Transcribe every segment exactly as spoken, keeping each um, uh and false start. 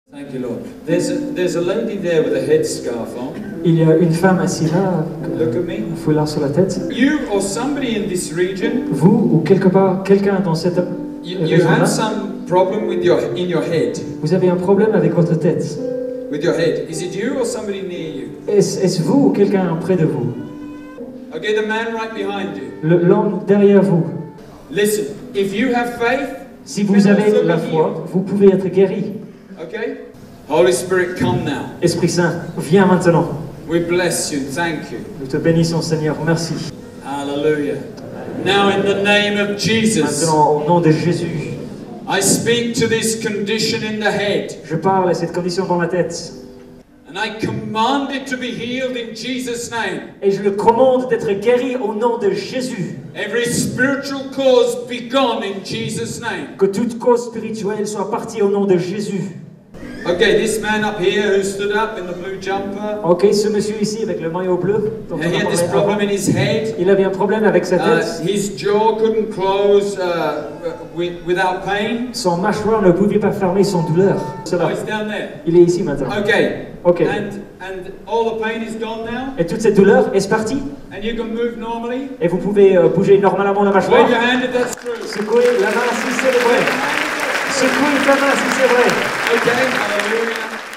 Thank you, Lord. There's a, there's a lady there with a headscarf on. Il y a une femme assise là, Look at me. un foulard sur la tête. You or somebody in this region, Vous ou quelque part, quelqu'un dans cette you, you have région-là, some problem with your in your head. vous avez un problème avec votre tête. With your head. Is it you or somebody near you? Est-ce est-ce vous ou quelqu'un près de vous? Okay, the man right behind you. Le- L'homme derrière vous. Listen, if you have faith, Si vous avez la foi, vous pouvez être guéri. okay? Holy Spirit, come now. Esprit Saint, viens maintenant. We bless you. Thank you. Nous te bénissons, Seigneur. Merci. Hallelujah. Now, in the name of Jesus, Maintenant, au nom de Jésus, I speak to this condition in the head, je parle à cette condition dans la tête. and I command it to be healed in Jesus' name. Et je le commande d'être guéri au nom de Jésus. Every spiritual cause be gone in Jesus' name. Que toute cause spirituelle soit partie au nom de Jésus. Okay, this man up here who stood up in the blue jumper, Ok, ce monsieur ici avec le maillot bleu, dont on he a had this parlé problem avant, in his head. il avait un problème avec sa Uh, tête. his jaw couldn't close uh, with, without pain. Son mâchoire ne pouvait pas fermer sans douleur. Oh, Cela. he's down there. Il est ici maintenant. Okay. Ok. And and all the pain is gone now, Et toute cette douleur est partie. and you can move normally. Et vous pouvez euh, bouger normalement la mâchoire. Wave your hand if that's true. Secouez la main si c'est vrai. Secouez la main si c'est vrai. Okay. Hallelujah.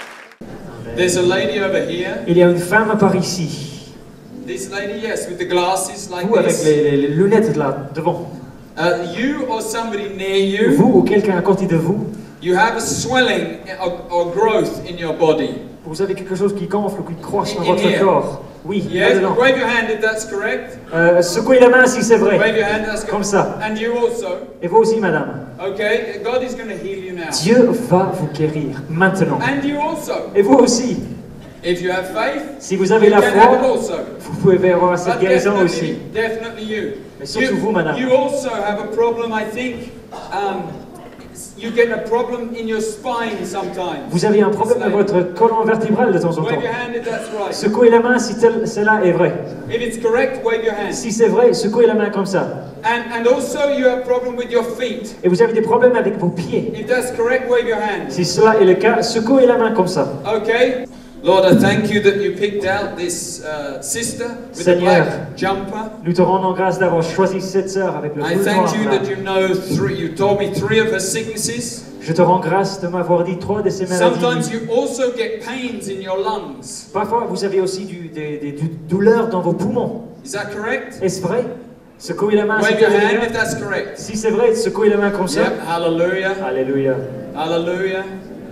There's a lady over here. Il y a une femme par ici. This lady, yes, with the glasses like Vous avec this. les, les- les lunettes là, devant. Uh, you or somebody near you, Vous ou quelqu'un à côté de vous, you have a swelling or, or growth in your body. vous avez quelque chose qui gonfle ou qui croisse dans In votre here. corps. Oui, Yes, là-dedans. wave your hand if that's correct. Euh, secouez la main si c'est vrai. Wave your hand, that's Comme good. ça. And you also. Et vous aussi, madame. Okay, God is going to heal you now. Dieu va vous guérir maintenant. And you also. Et vous aussi. If you have faith, Si vous avez you la can have it foi, also. vous pouvez avoir cette But guérison definitely, aussi. definitely you. Mais surtout You, vous, madame. you also have a problem, I think. Um, you get a problem in your spine sometimes. Vous avez un problème It's dans like- votre colonne vertébrale de temps en temps. Wave your hand if that's right. Secouez la main si tel- cela est vrai. If it's correct, wave your hand. Si c'est vrai, secouez la main comme ça. And and also you have a problem with your feet. Et vous avez des problèmes avec vos pieds. If that's correct, wave your hand. Si cela est le cas, secouez la main comme ça. Okay. Lord, I thank you that you picked out this uh, sister with a Seigneur, black jumper. nous te rendons grâce d'avoir choisi cette sœur avec le I boule thank noir you là. that you know three. You told me three of her sicknesses. Je te rends grâce de m'avoir dit trois de ces Sometimes maladies. you also get pains in your lungs. Parfois, vous avez aussi du- des, des dou- douleurs dans vos poumons. Is that correct? Est-ce vrai? Secouez la main si Wave your c'est hand vrai. if that's correct. Si c'est vrai, secouez la main comme ça. Yep. Hallelujah. Alléluia. Hallelujah.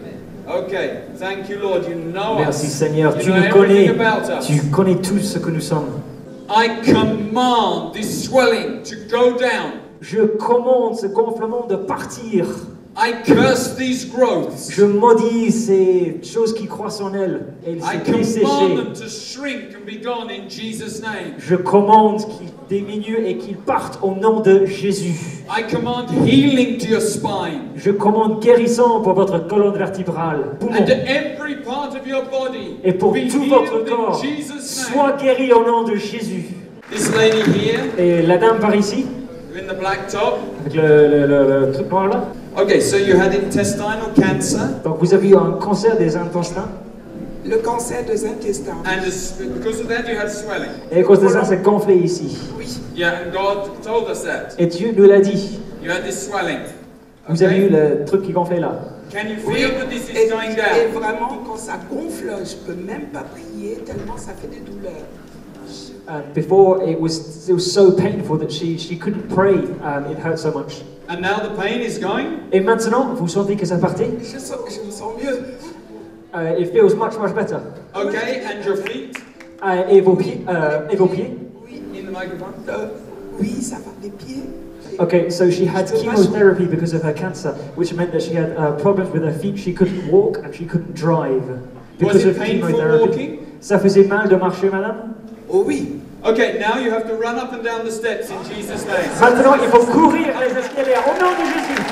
Okay. Thank you, Lord. You know Merci us. Seigneur, You tu know nous connais. everything about us. Tu connais tout ce que nous sommes. I command this swelling to go down. Je commande ce gonflement de partir. I curse these growths. Je maudis ces choses qui croissent en elles et I ces command desséchées. them to shrink and be gone in Jesus' name. Je commande qu'ils diminuent et qu'ils partent au nom de Jésus. I command healing to your spine Je commande guérison pour votre colonne vertébrale, poumon, and to every part of your body. et pour be tout votre healed in corps. Jesus' Sois name. guéri au nom de Jésus. This lady here Et la dame par ici, in the black top. avec le, le- le- le truc noir là. Okay, so you had intestinal cancer, Donc vous avez eu un cancer des intestins. Le cancer des intestins. and this- because of that you had swelling. Et à cause de ça, c'est gonflé ici. Oui. Yeah, and God told us that. Et Dieu nous l'a dit. You had this swelling. Vous avez eu Okay? le truc qui gonflait là. Can you Oui. feel that this Et, is going et down? vraiment, quand ça gonfle, je peux même pas prier tellement ça fait des douleurs. Uh, before it was it was so painful that she she couldn't pray. Um, it hurt so much. And now the pain is going? Et maintenant, vous sentez que ça partait? Je, sens- je me sens mieux. Uh, it feels much much better. Okay, and your feet? Uh, et vos pieds, uh, et vos pieds. Oui, In the microphone? euh, oui, ça va des pieds. Okay, so she had chemotherapy because of her cancer, which meant that she had uh, problems with her feet. She couldn't walk and she couldn't drive because Was it of painful chemotherapy. walking? Ça faisait mal de marcher, madame? Oh oui. Okay, now you have to run up and down the steps in Jesus' name. Maintenant, il faut courir les escaliers au nom de Jésus.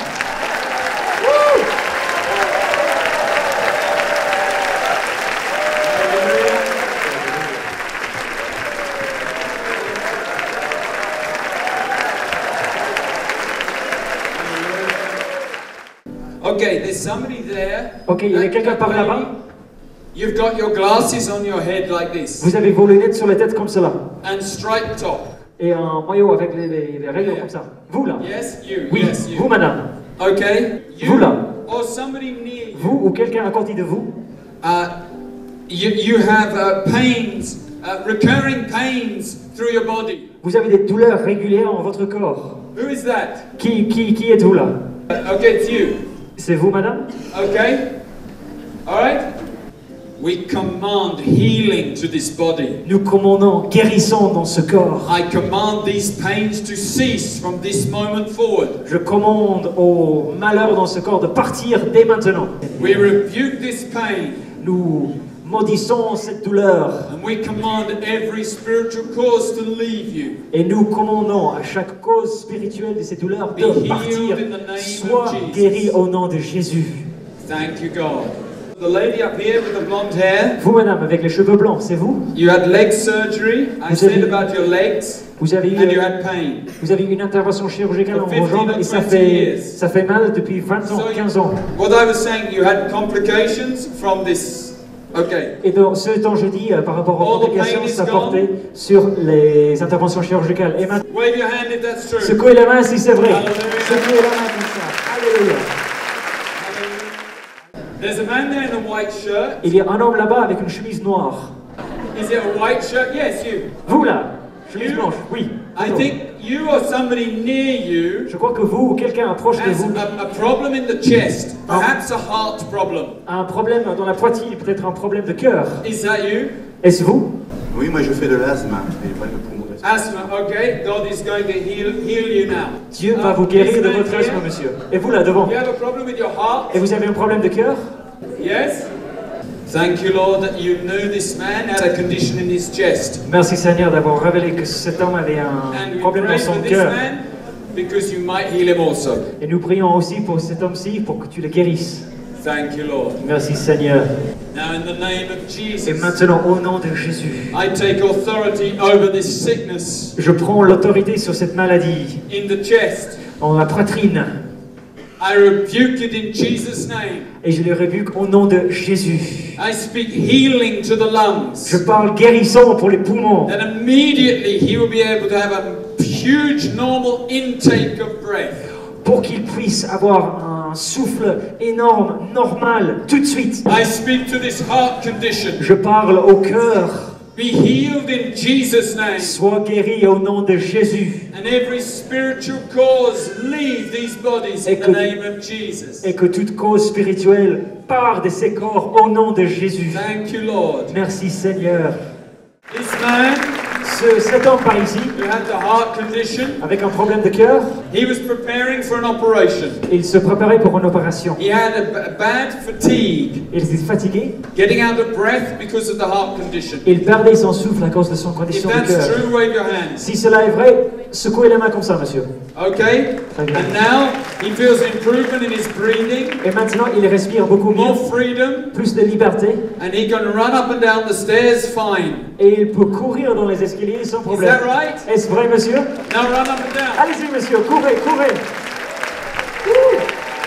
Woo! Okay, there's somebody there. Ok, il y a That- quelqu'un that par lady, là-bas. You've got your glasses on your head like this, Vous avez vos lunettes sur la tête comme cela. and striped top. Et un maillot avec les, les, les rayons comme ça. Vous là. Yes, you. Oui, Yes, you. vous madame. Okay. You Vous là. or somebody near you. Vous ou quelqu'un à côté de vous. Uh, you, you have uh, pains, uh, recurring pains through your body. Vous avez des douleurs régulières en votre corps. Who is that? Qui, qui, qui êtes-vous là? Uh, okay, it's you. C'est vous madame? Okay. All right. We command healing to this body. Nous commandons guérison dans ce corps. I command these pains to cease from this moment forward. Je commande au malheur dans ce corps de partir dès maintenant. We rebuke this pain. Nous maudissons cette douleur And we command every spiritual cause to leave you. et nous commandons à chaque cause spirituelle de ces douleurs Be de healed partir. in the name Sois of Jesus. guéri au nom de Jésus. Thank you, God. The lady up here with the blonde hair, Vous madame avec les cheveux blancs, c'est vous? you had leg surgery. I Vous said avez- about your legs, Vous avez eu, and you had pain. vous avez eu une intervention chirurgicale For en vos jambes fifteen or et ça twenty fait, years. ça fait mal depuis vingt ans, So, quinze ans. what I was saying, you had complications from this. Okay. Et dans ce temps, je dis, euh, par rapport aux All the complications, pain is ça gone. portait sur les interventions chirurgicales. Et maintenant, Wave your hand if that's true. secouez la main si c'est vrai. Alléluia. Secouez la main comme ça. Alléluia. There's a man there in a white shirt. Il y a un homme là-bas avec une chemise noire. Is it a white shirt? Yes, you. Vous là, chemise You? blanche, oui. I think you or somebody near you Je crois que vous ou quelqu'un approche de has vous a, a problem in the chest, perhaps a heart problem. a un problème dans la poitrine, peut-être un problème de cœur. Is that you? Est-ce vous? Oui, moi je fais de l'asthme, des problèmes de poumons. Asthma, okay. God is going to heal, heal you now. Dieu va Uh, vous guérir this de man votre asthme, here, monsieur. Et vous là devant? You have a problem with your heart? Et vous avez un problème de cœur? Yes? Thank you, Lord, that you knew this man had a condition in his chest. Merci Seigneur d'avoir révélé que cet homme avait And un we problème pray dans for son this cœur. man because you might heal him also. Et nous prions aussi pour cet homme-ci pour que tu le guérisses. Thank you, Lord. Merci Seigneur. Now, in the name of Et Jesus, maintenant, au nom de Jésus, I take authority over this sickness je prends l'autorité sur cette maladie, in the chest. en la poitrine, I rebuke it in Jesus' name. et je le rebuque au nom de Jésus. I speak healing to the lungs. Je parle guérison pour les poumons, That immediately he will be able to have a huge normal intake of breath. pour qu'il puisse avoir un souffle énorme, normal, tout de suite. I speak to this heart condition. Je parle au cœur, Be healed in Jesus' name. sois guéri au nom de Jésus, And every spiritual cause leave these bodies in the name of Jesus. et que toute cause spirituelle part de ces corps au nom de Jésus. Thank you, Lord. Merci Seigneur. This man Ce, cet homme par ici, who had the heart condition, avec un problème de cœur, he was preparing for an operation. il se préparait pour une opération. He had a b- bad fatigue, Il était fatigué, getting out of breath because of the heart condition. il perdait son souffle à cause de son If condition de that's cœur. true, wave your hands. Si cela est vrai, secouez la main comme ça, monsieur. Okay? Très bien. And now he feels improvement in his breathing, Et maintenant, il respire beaucoup more mieux, freedom, plus de liberté, and he can run up and down the stairs fine. et il peut courir dans les escaliers sans Is problème. that right? Est-ce vrai, monsieur? Now run up and down. Allez-y, monsieur, courez, courez. Wouh.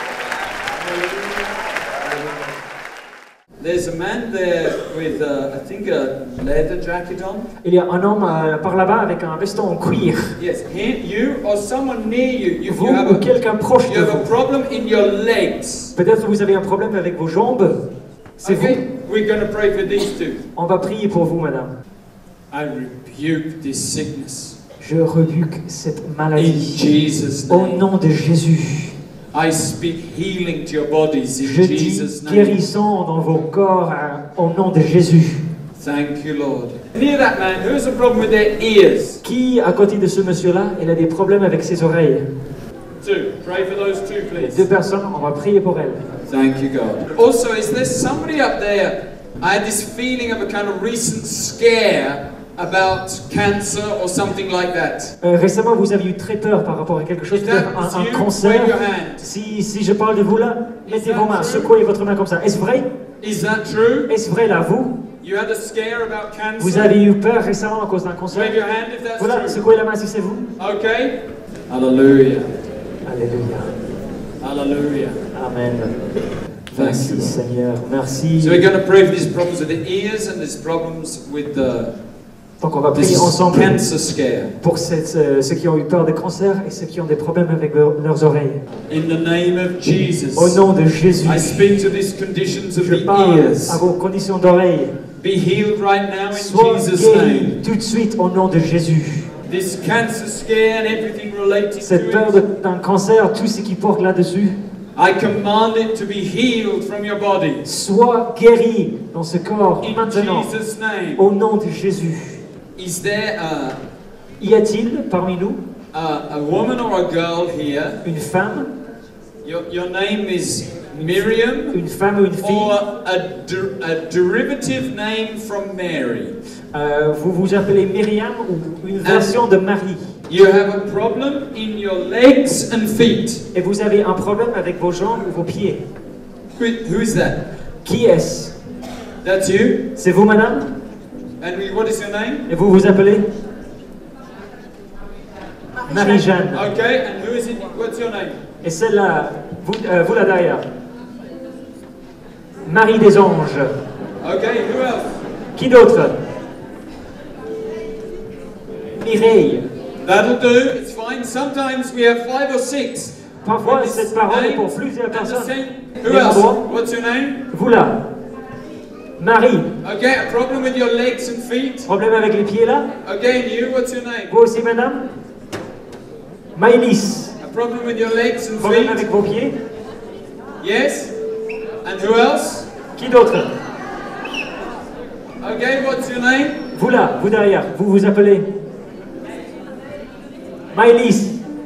There's a man there with, uh, I think, a leather jacket on. Il y a un homme euh, par là-bas avec un veston en cuir. Yes, him, you or someone near you. If Vous you have ou a, quelqu'un proche you de have a vous. problem in your legs. Peut-être que vous avez un problème avec vos jambes. C'est vous. Okay, we're going to pray for these two. On va prier pour vous, madame. I rebuke this sickness Je rebuque cette in maladie. Jesus' Au name. nom de Jésus, I speak healing to your bodies in je dis Jesus' name. guérison dans vos corps hein, au nom de Jésus. Thank you, Lord. Near that man, who has a problem with their ears? Qui, à côté de ce monsieur-là, il a des problèmes avec ses oreilles? Two. Pray for those two, please. Deux personnes, on va prier pour elles. Thank you, God. Also, is there somebody up there? I had this feeling of a kind of recent scare about cancer or something like that. Euh, récemment, vous avez eu très peur par rapport à quelque chose, Is peut-être that un, un you? cancer. Wave your hand. Si, si je parle de vous là, mettez that vos mains, true? secouez votre main comme ça. Est-ce vrai? Is that true? Est-ce vrai là, vous? You had a scare about cancer? Vous avez eu peur récemment à cause d'un cancer? Wave your hand if that's Voilà, true. secouez la main si c'est vous. Okay. Hallelujah. Alléluia. Hallelujah. Amen. Thank Merci you, Lord. Seigneur, merci. So we're going to pray for these problems with the ears and these problems with the Donc on va this prier ensemble cancer scare. pour cette, euh, ceux qui ont eu peur des cancers et ceux qui ont des problèmes avec leur- leurs oreilles. In the name of Jesus, Au nom de Jésus, I speak to these conditions of je the parle ears. à vos conditions d'oreilles. Be healed right now in Sois Jesus' guéri name. tout de suite au nom de Jésus. This cancer scare and everything related Cette to peur it, de- d'un cancer, tout ce qui porte là-dessus, I command it to be healed from your body. sois guéri dans ce corps In maintenant, Jesus' name. au nom de Jésus. Is there a, Y a-t-il parmi nous a, a woman or a girl here? une femme, Your, your name is Miriam une femme ou une fille, or a, der- a derivative name from Mary? euh, vous vous appelez Myriam ou une version de Marie, You have a problem in your legs and feet. et vous avez un problème avec vos jambes ou vos pieds. Who, who is that? Qui est-ce? That's you? C'est vous, madame? And we- what is your name? Et vous vous appelez Marie-Jeanne. Okay, and who is it? What's your name? Et celle-là, vous, euh, vous là derrière. Marie des Anges. Okay, who else? Qui d'autre? Mireille. That'll do, it's fine. Sometimes we have five or six. Parfois, with this cette parole est name pour plusieurs and the personnes. same- Who Des else? endroits. What's your name? Vous là. Marie. Okay, a problem with your legs and feet. Problème avec les pieds là? Okay, and you, what's your name? Vous aussi, madame? Maëlys. A problem with your legs and Problème feet. avec vos pieds? Yes. And who else? Qui d'autre? Okay, what's your name? Vous là, vous derrière. Vous vous appelez? Maëlys.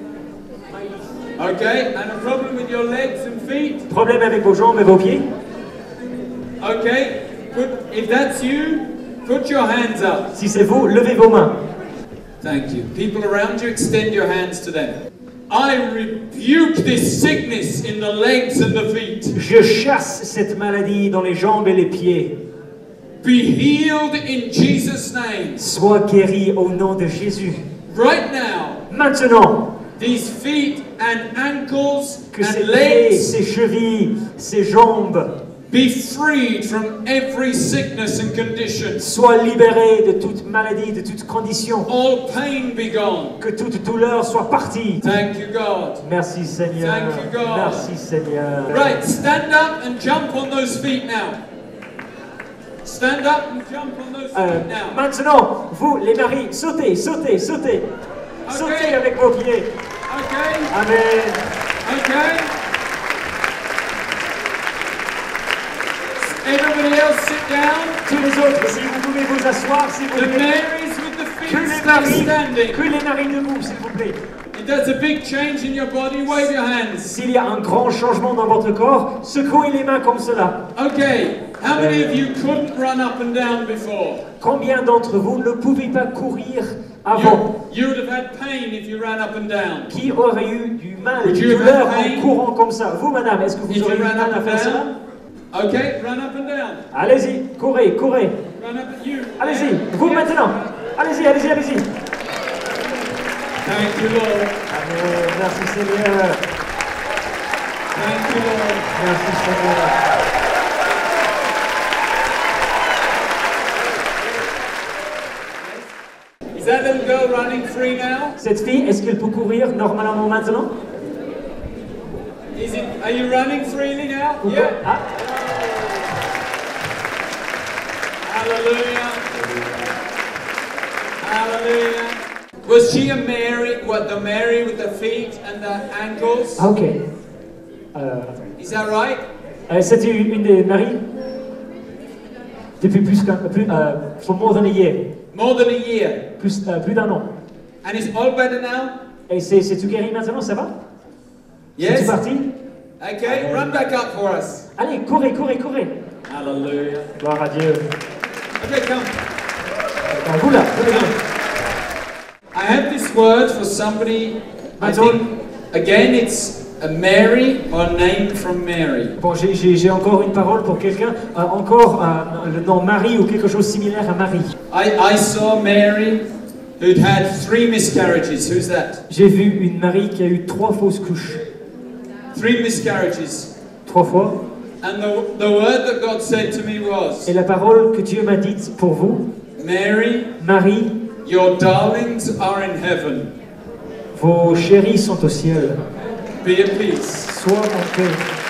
Okay, and a problem with your legs and feet. Problème avec vos jambes et vos pieds? Okay, put, if that's you, put your hands up. Si c'est vous, levez vos mains. Thank you. People around you, extend your hands to them. I rebuke this sickness in the legs and the feet. Je chasse cette maladie dans les jambes et les pieds. Be healed in Jesus' name. Sois guéri au nom de Jésus. Right now, Maintenant, these feet and ankles que ces and pieds, legs ces chevilles, ces jambes be freed from every sickness and condition. soient libérés de toute maladie, de toute condition. All pain be gone. Que toute douleur soit partie. Thank you, God. Merci Seigneur. Thank you, God. Merci Seigneur. Right, stand up and jump on those feet now. Stand up and jump on those Euh, feet now. maintenant, vous les maris, sautez, sautez, sautez. Sautez Okay. avec vos pieds. Okay, Amen. okay. Everybody else sit down. Tous les autres, si vous pouvez vous asseoir, s'il vous The plaît. Marys with the Que feet les stay maris, standing. que les maris debout, s'il vous plaît. If there's a big change in your body, wave your hands. S'il y a un grand changement dans votre corps, secouez les mains comme cela. Okay, how many of you couldn't run up and down before? Combien d'entre vous ne pouvaient pas courir avant? You, you would have had pain if you ran up and down. Qui aurait eu du mal, Would du you have douleur had pain? en courant comme ça? Vous, madame, est-ce que If vous you aurez eu ran mal up à and faire cela? down. Okay, run up and down. Allez-y, courez, courez. Run up and you. Allez-y, vous Yes. maintenant. Allez-y, allez-y, allez-y. Thank you, Lord. Amen. Merci Seigneur. Thank you, Lord. Merci Seigneur. Is that little girl running free now? Cette fille, est-ce qu'elle peut courir normalement maintenant? Is it? Are you running freely now? Ou Yeah. pas? Ah, Hallelujah. Hallelujah. Was she a Mary? What, the Mary with the feet and the ankles? ah, ok. Euh, Is that right? euh, C'était une une des maris depuis plus qu'un plus, euh, for more than a year, More than a year. plus, euh, plus d'un an. And is all better now? Et c'est c'est tout guéri maintenant, ça va? C'est Yes? parti? Okay, run back up for us. Allez, courez, courez, courez. Hallelujah. Gloire à Dieu. Okay, come. Euh, Vous là, vous là. I have this word for somebody. I Maintenant- think, again, it's a Mary or name from Mary. Bon, j'ai- j'ai j'ai encore une parole pour quelqu'un, euh, encore euh, le nom Marie ou quelque chose similaire à Marie. I, I saw Mary who'd had three miscarriages. Who's that? J'ai vu une Marie qui a eu trois fausses couches. three miscarriages. Trois fois. And the, the word that God said to me was, Et la parole que Dieu m'a dite pour vous, Mary, Marie, your darlings are in heaven. vos chéris sont au ciel. Be at peace. Sois en paix.